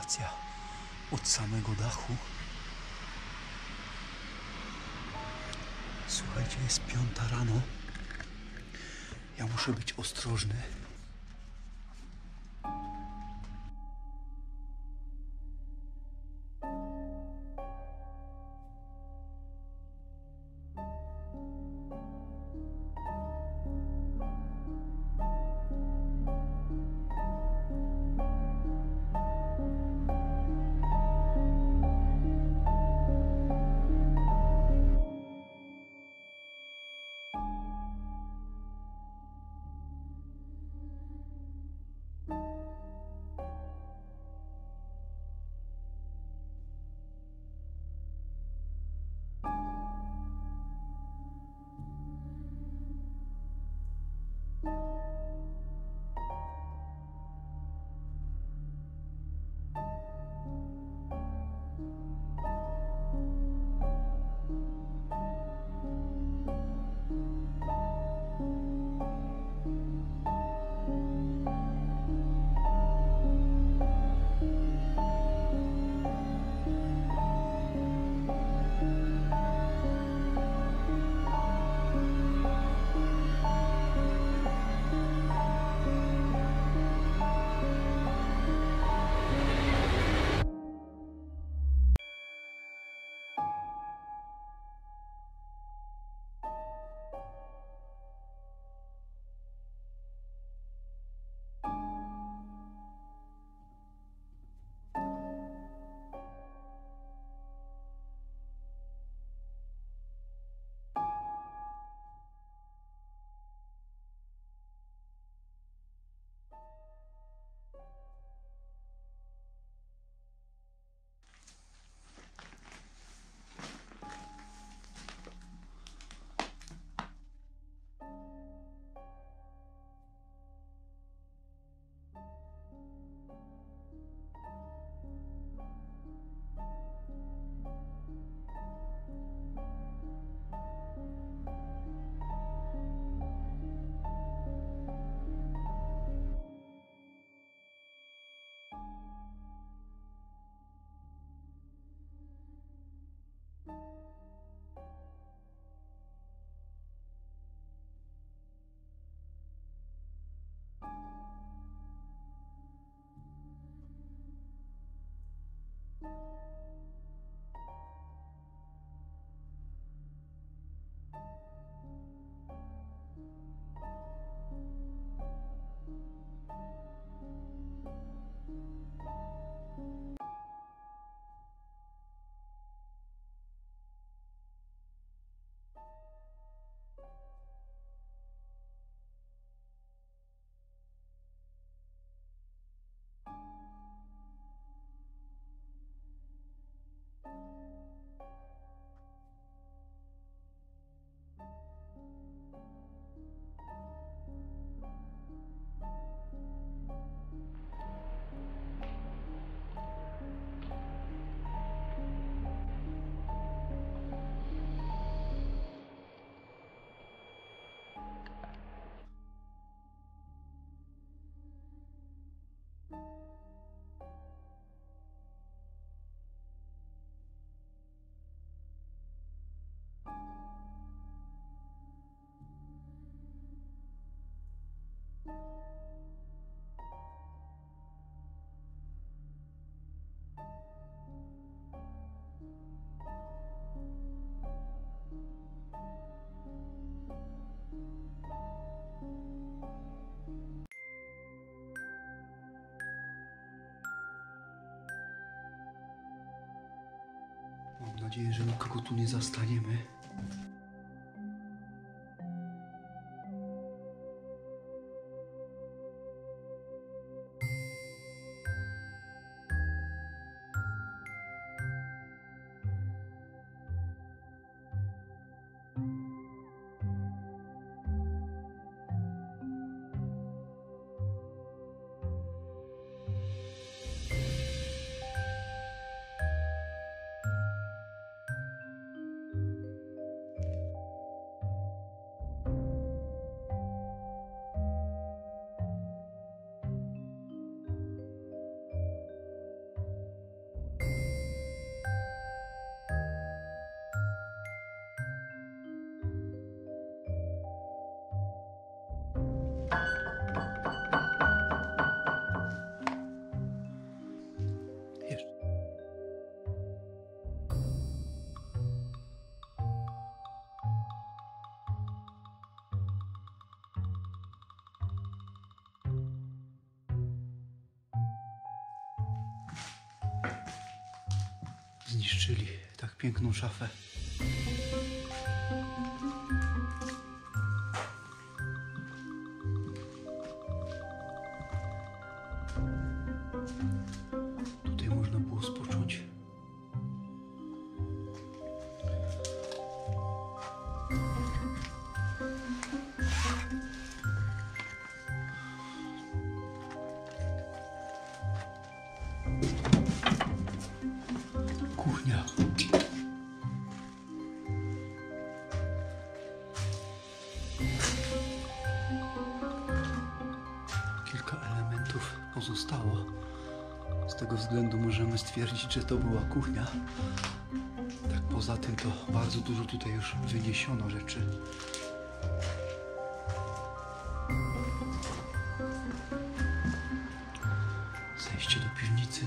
wentylacja od samego dachu. Słuchajcie, jest 5 rano. Ja muszę być ostrożny. Mam nadzieję, że nikogo tu nie zastaniemy. zniszczyli tak piękną szafę. Tutaj można było spocząć. Kuchnia. Kilka elementów pozostało. Z tego względu możemy stwierdzić, że to była kuchnia. Tak poza tym to bardzo dużo tutaj już wyniesiono rzeczy. Zejście do piwnicy.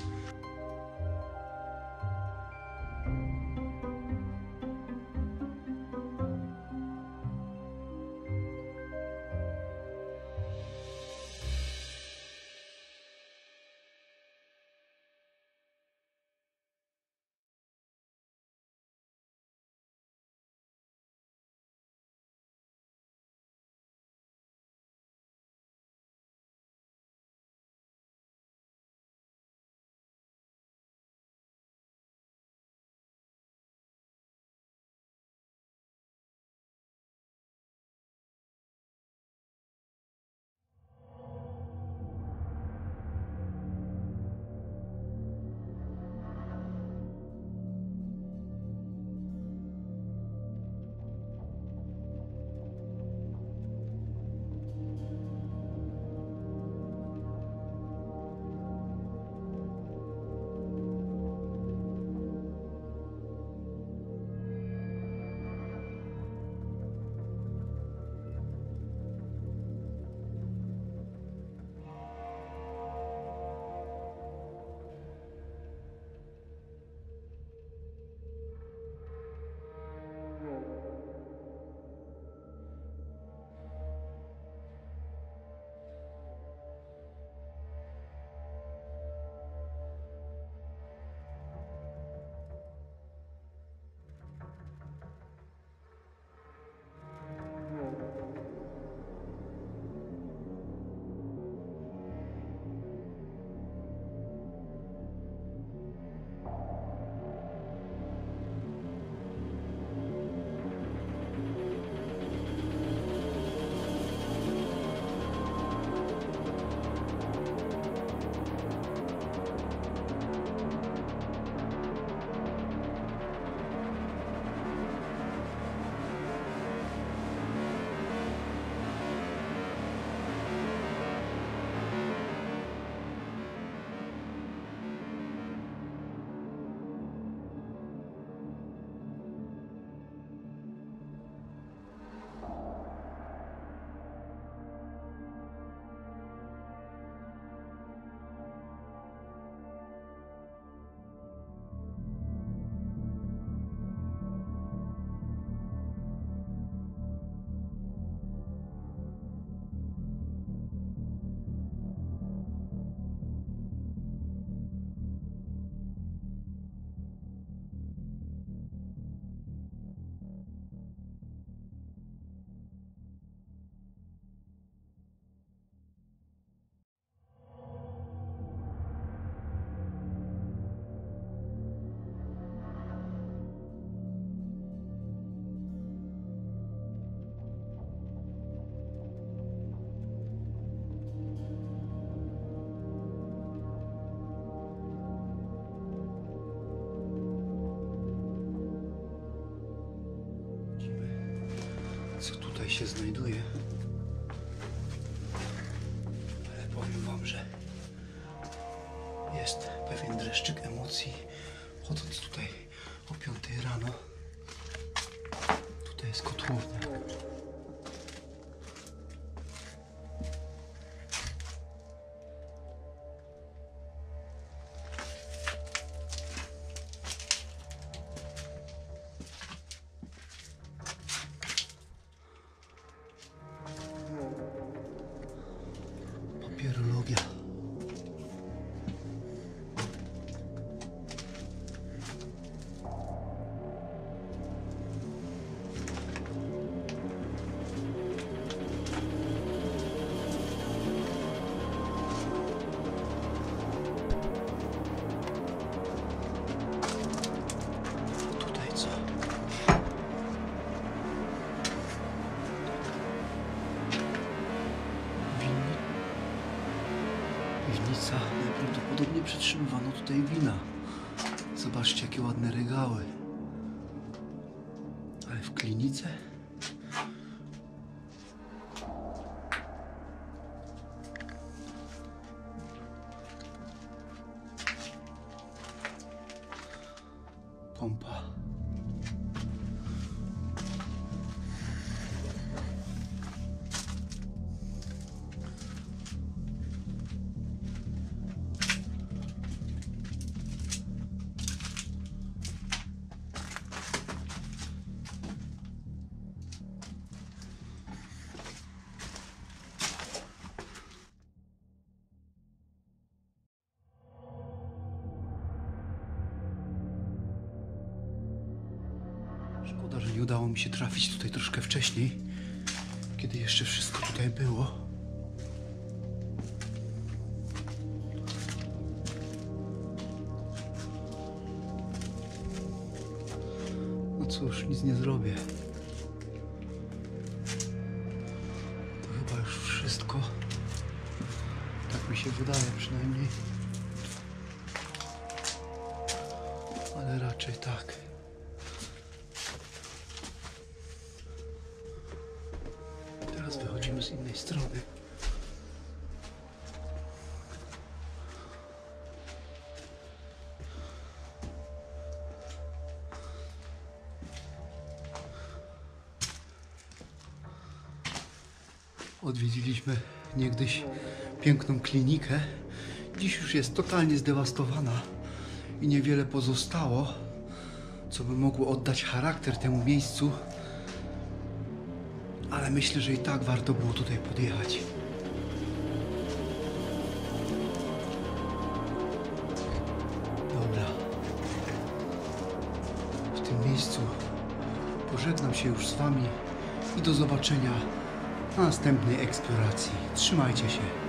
Się znajduje, ale powiem wam, że jest pewien dreszczyk emocji, chodząc tutaj o 5 rano. Tutaj jest kotłownia. Papierologia. przetrzymywano tutaj wina. Zobaczcie, jakie ładne regały. Ale w klinice? Pompa. Szkoda, że nie udało mi się trafić tutaj troszkę wcześniej, kiedy jeszcze wszystko tutaj było. No cóż, nic nie zrobię. To chyba już wszystko. Tak mi się wydaje przynajmniej. Ale raczej tak. Teraz wychodzimy z innej strony. Odwiedziliśmy niegdyś piękną klinikę. Dziś już jest totalnie zdewastowana i niewiele pozostało, co by mogło oddać charakter temu miejscu. Ale myślę, że i tak warto było tutaj podjechać. Dobra. W tym miejscu pożegnam się już z wami i do zobaczenia na następnej eksploracji. Trzymajcie się.